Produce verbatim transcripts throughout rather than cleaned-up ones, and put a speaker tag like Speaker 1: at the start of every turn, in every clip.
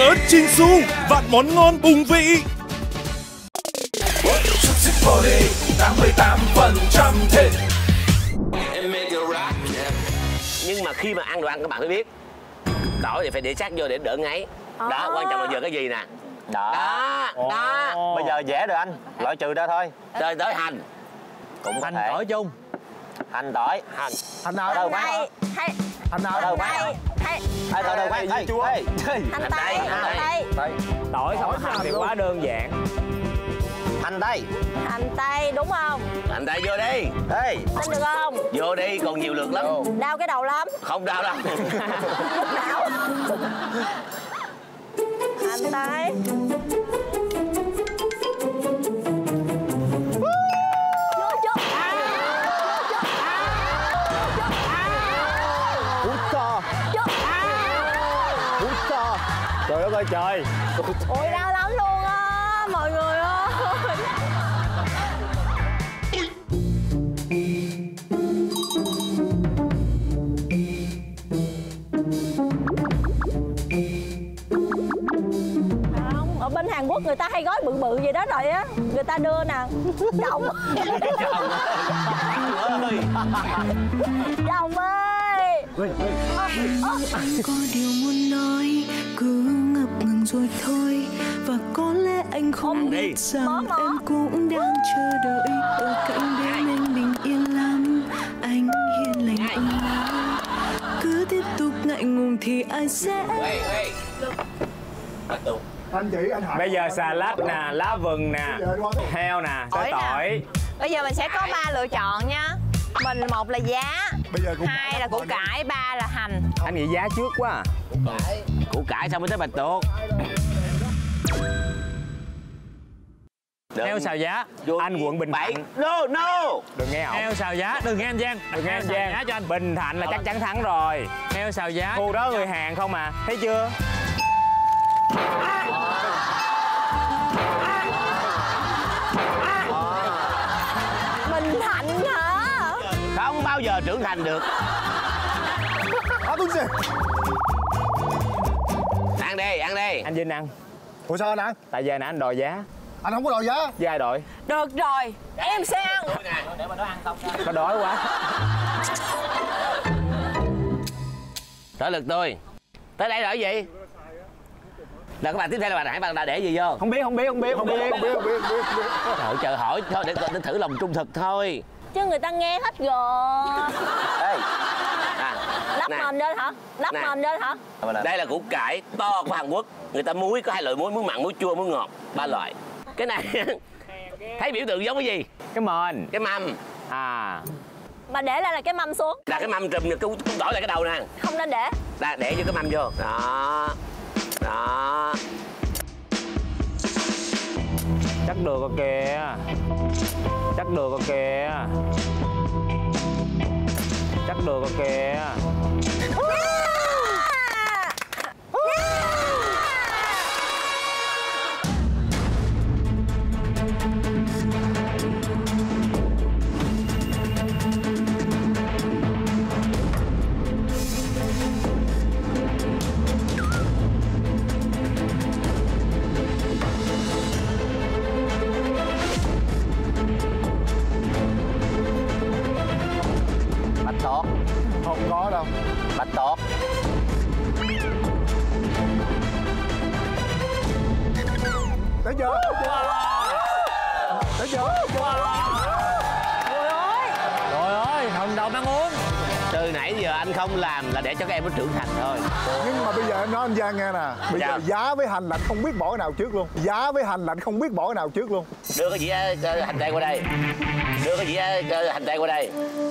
Speaker 1: lớn Chinsu, vạn món ngon bùng vị. tám mươi tám phần trăm thịt.
Speaker 2: Nhưng mà khi mà ăn đồ ăn các bạn phải biết, tỏi thì phải để sát vô để đỡ ngấy. Đó, à. Quan trọng là giờ cái gì nè.
Speaker 3: Đó.
Speaker 2: Đó, đó.
Speaker 3: Bây giờ dễ rồi anh, loại trừ ra thôi.
Speaker 2: Rồi tới hành.
Speaker 3: Cũng
Speaker 4: hành tỏi chung.
Speaker 3: Hành tỏi.
Speaker 2: Hành.
Speaker 3: Hành nào đâu má?
Speaker 5: Hay.
Speaker 3: Hành nào đâu má?
Speaker 5: Hay. Hay.
Speaker 3: Hay đâu đâu má? Hay.
Speaker 5: Hành tây. Hành tây.
Speaker 4: Tỏi không hành thì quá đơn giản.
Speaker 3: Hành tây.
Speaker 5: Hành tây đúng không?
Speaker 2: Hành tây vô đi.
Speaker 3: Đây.
Speaker 5: Tin được không?
Speaker 2: Vô đi, còn nhiều lượt lắm.
Speaker 5: Đau cái đầu lắm.
Speaker 2: Không đau đâu.
Speaker 5: Đau. Hành tây.
Speaker 4: Trời đất ơi trời.
Speaker 5: Ôi đau lắm luôn á mọi người ơi. Không, ở bên Hàn Quốc người ta hay gói bự bự vậy đó rồi á, người ta đưa nè. Chồng. Chồng ơi.
Speaker 6: Có điều muốn nói cứ ngập ngừng rồi thôi, và có lẽ anh không biết rằng
Speaker 5: mó, mó.
Speaker 6: em cũng đang chờ đợi ở cạnh bên anh bình yên lắm. Anh hiền lành ôn hòa, cứ tiếp tục ngại ngùng thì ai sẽ.
Speaker 7: Anh chị anh Hải.
Speaker 4: Bây giờ xà lách nè, lá vừng nè, heo nè, tỏi tỏi.
Speaker 5: Bây giờ mình sẽ có ba lựa chọn nha. Mình một là giá,
Speaker 7: bây giờ cũng
Speaker 5: hai là củ cải, ba là hành.
Speaker 4: Anh nghĩ giá trước quá à.
Speaker 2: Củ cải. Củ cải xong mới tới bạch tuộc.
Speaker 4: Heo xào giá.
Speaker 2: Vô
Speaker 4: anh quận Bình
Speaker 2: Thạnh.
Speaker 4: No
Speaker 2: no.
Speaker 4: Đừng nghe ổng. Heo xào giá, đừng nghe anh Giang. Đừng nghe anh Giang. Giá cho anh. Bình Thạnh là chắc chắn thắng rồi. Heo xào giá. Khu đó người Hàn không à. Thấy chưa?
Speaker 5: Bình Thạnh hả?
Speaker 2: Không bao giờ trưởng thành được.
Speaker 7: Tuấn gì?
Speaker 2: Ăn đi, ăn đi.
Speaker 4: Anh Vinh ăn.
Speaker 7: Ủa sao anh ăn?
Speaker 4: Tại giờ nè anh đòi giá.
Speaker 7: Anh không có đòi giá.
Speaker 4: Với ai đòi?
Speaker 5: Được rồi, em sẽ ăn.
Speaker 4: Để mà nó ăn không? Có đói quá.
Speaker 2: Tới lượt tôi. Tới đây rồi gì? Là các bạn tiếp theo là bạn nãy bạn đã để gì vô?
Speaker 4: Không biết, không biết, không biết, không biết, không biết, không biết, không biết.
Speaker 2: Trời chờ hỏi thôi để, để thử lòng trung thực thôi.
Speaker 5: Chứ người ta nghe hết rồi.
Speaker 2: Ê.
Speaker 5: Lắp mền lên hả? Lắp mền lên hả?
Speaker 2: Đây là củ cải to của Hàn Quốc. Người ta muối có hai loại muối, muối mặn, muối chua, muối ngọt, ba loại. Cái này thấy biểu tượng giống cái gì?
Speaker 4: Cái mền.
Speaker 2: Cái mâm.
Speaker 4: À.
Speaker 5: Mà để lại là cái mâm xuống.
Speaker 2: Là cái mâm trùm cái củ tỏi lại cái đầu nè.
Speaker 5: Không nên để.
Speaker 2: Là để vô cái mâm vô. Đó. Đó.
Speaker 4: Chắc được rồi kìa. Chắc được rồi kìa. Chắc được rồi kìa.
Speaker 3: Bạch tuộc.
Speaker 7: Không có đâu.
Speaker 3: Bạch tuộc.
Speaker 7: Tới chưa? Tới chưa?
Speaker 5: Trời ơi.
Speaker 4: Trời ơi, thần đồng ăn uống.
Speaker 2: Từ nãy giờ anh không làm là để cho các em nó trưởng thành thôi.
Speaker 7: Nhưng mà bây giờ em nói anh Giang nghe nè. Bây
Speaker 2: dạ.
Speaker 7: giờ giá với hành là anh không biết bỏ cái nào trước luôn. Giá với hành là anh không biết bỏ cái nào trước luôn.
Speaker 2: Đưa cái dĩa uh, hành tây qua đây. Đưa cái dĩa uh, hành tây qua đây.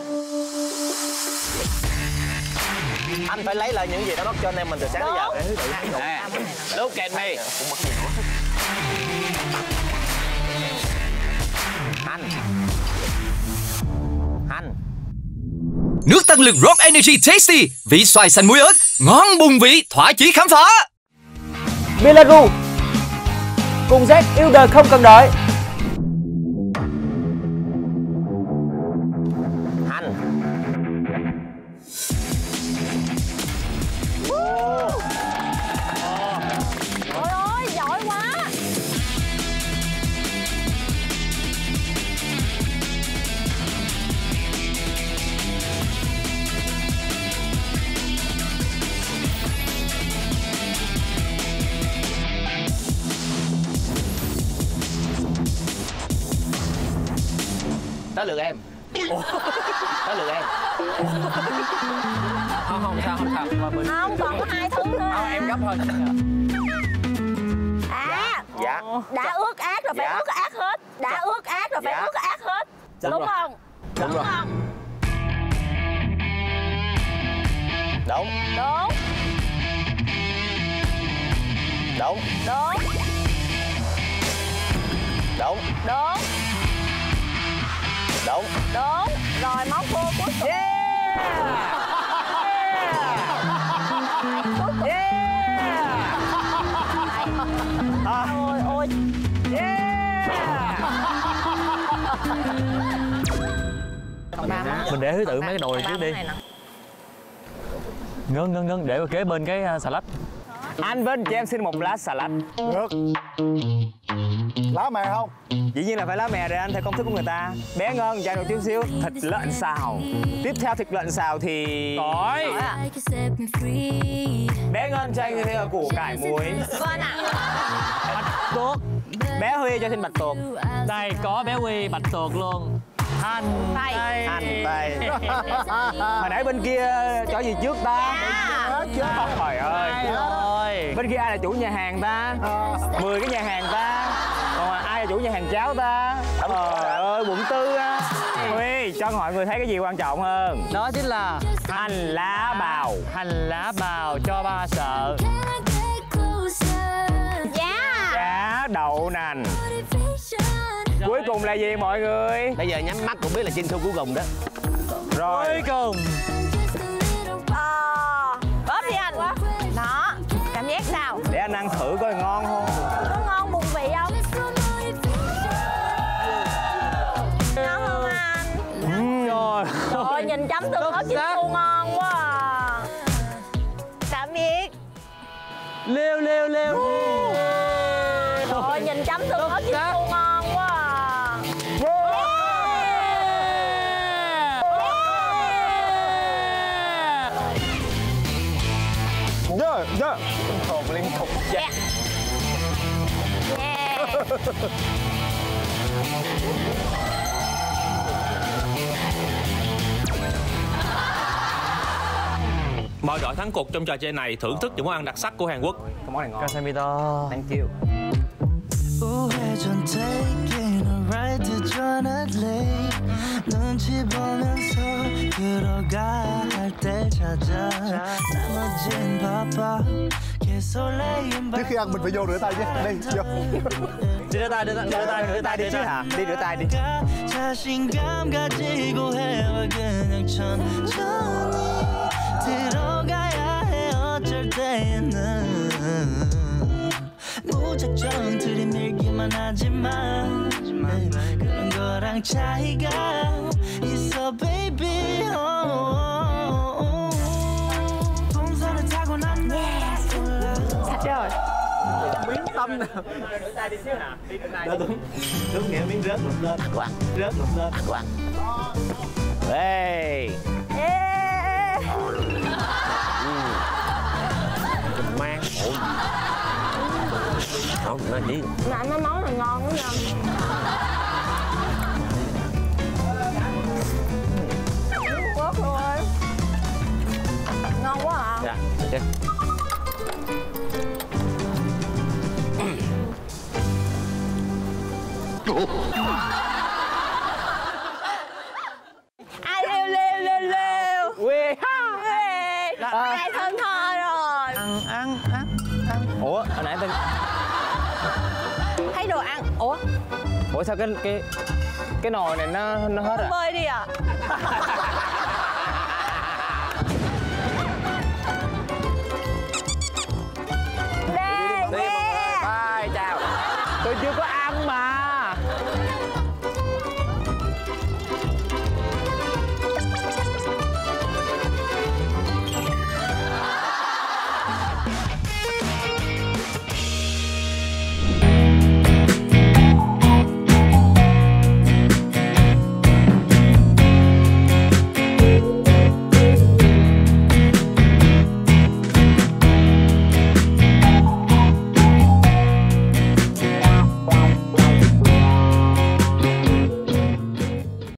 Speaker 3: Anh phải lấy lại những gì đã mất cho anh em mình từ sáng đến giờ.
Speaker 2: Nè, look at me.
Speaker 3: Hành. Hành.
Speaker 8: Nước tăng lực Rock Energy Tasty, vị xoài xanh muối ớt, ngon bùng vị, thỏa chí khám phá.
Speaker 4: Belarus. Cùng Z yêu đời không cần đợi.
Speaker 3: Hành.
Speaker 2: Tới lượt em. Tới lượt em.
Speaker 3: Không không sao không sao.
Speaker 5: Không, còn có hai thứ nữa.
Speaker 3: Không, em gấp thôi.
Speaker 5: À,
Speaker 3: Dạ.
Speaker 5: đã ướt át rồi phải
Speaker 3: Dạ.
Speaker 5: ướt át hết. Đã ướt át rồi phải
Speaker 3: Dạ.
Speaker 5: ướt át hết.
Speaker 3: Đúng
Speaker 5: Đúng
Speaker 3: rồi.
Speaker 5: không?
Speaker 3: Đúng rồi.
Speaker 5: không?
Speaker 3: Đúng.
Speaker 5: Đúng.
Speaker 3: Đúng.
Speaker 5: Đúng.
Speaker 3: Đúng.
Speaker 5: Đúng.
Speaker 3: Đúng.
Speaker 5: Đúng. Rồi món cua cuối cùng.
Speaker 3: Yeah.
Speaker 5: Ôi ôi.
Speaker 4: Mình để thứ tự mấy cái đồ này trước đi. Ngân ngân ngân để kế bên cái uh, xà lách. Anh Vinh cho em xin một lá xà lách.
Speaker 7: Được. Lá mè không?
Speaker 4: Dĩ nhiên là phải lá mè rồi anh, theo công thức của người ta. Bé Ngân cho anh một chút xíu thịt lợn xào. Tiếp theo thịt lợn xào thì tỏi. Bé Ngân cho anh thêm củ cải muối.
Speaker 5: Vâng ạ.
Speaker 4: Bạch tuộc. Bé Huy cho xin bạch tuộc.
Speaker 9: Đây có bé Huy bạch tuộc luôn.
Speaker 4: Hành tây. Hành tây. Hồi nãy bên kia cho gì trước ta? Trời ơi.
Speaker 9: Rồi.
Speaker 4: Bên kia ai là chủ nhà hàng ta? Mười cái nhà hàng ta. Còn ai là chủ nhà hàng cháo ta? Trời ơi, bụng tư á. Huy, cho mọi người thấy cái gì quan trọng hơn?
Speaker 9: Đó chính là
Speaker 4: Hành lá bào.
Speaker 9: hành lá bào cho ba sợ.
Speaker 5: Dạ.
Speaker 4: Chả đậu nành. Cuối cùng là gì mọi người?
Speaker 2: Bây giờ nhắm mắt cũng biết là Trinh Thu cuối cùng đó.
Speaker 4: Rồi.
Speaker 9: Cuối cùng
Speaker 5: Ờ. Bóp đi anh. Đó. Cảm giác sao?
Speaker 4: Để anh ăn thử coi ngon không.
Speaker 5: Có ngon bụng vị không? Ngon không anh?
Speaker 4: Ừ. Rồi.
Speaker 5: Trời ơi, nhìn chấm tương ớt chín chua ngon quá à. Tạm biệt.
Speaker 9: lêu lêu lêu.
Speaker 5: Trời ơi, nhìn chấm tương ớt chín chua ngon quá à.
Speaker 7: Nhớ, nhớ.
Speaker 4: Hồn liên tục.
Speaker 5: Yeah. Yeah.
Speaker 10: Mọi đội thắng cuộc trong trò chơi này thưởng thức những món ăn đặc sắc của Hàn Quốc.
Speaker 4: Cái món này ngon.
Speaker 9: 감사합니다.
Speaker 4: Thank you.
Speaker 11: 우회전 taking a right to 전할래 눈치 보면서 들어가 할 때 찾아 나머진 바빠 개설레인
Speaker 7: Trước khi ăn mình phải vô rửa tay chứ. Đi, vô.
Speaker 4: Đi rửa tay, đi rửa tay, rửa tay đi chứ hả? Đi rửa tay đi.
Speaker 11: 자신감 가지고 해와 그냥 천천히 들어가야 해 어쩔 때는 무작정 들이밀기만 하지만 그런 거랑 차이가 있어 baby 동선을 타고 난
Speaker 5: Sạch rồi.
Speaker 4: Miếng tâm nè. Rửa tay đi xíu nè. Đi rửa tay.
Speaker 3: Đúng. Đúng nghĩa miếng rớt lụm lên.
Speaker 2: Của anh.
Speaker 3: Rớt lụm lên.
Speaker 2: Của anh.
Speaker 4: Ê.
Speaker 5: Yeah.
Speaker 2: Mang. Ôi. Không, nó chỉ.
Speaker 5: Mà mấy món này ngon quá nha. Quất rồi. Ngon quá à.
Speaker 2: Dạ, ok.
Speaker 5: Ai leo leo leo leo.
Speaker 4: Quê ha.
Speaker 5: Ê, ai thân thơ rồi.
Speaker 4: Ăn ăn ăn ăn. Ủa, hồi nãy tên.
Speaker 5: Thấy đồ ăn. Ủa,
Speaker 4: Ủa sao cái cái cái nồi này nó nó hết rồi?
Speaker 5: bơi đi à.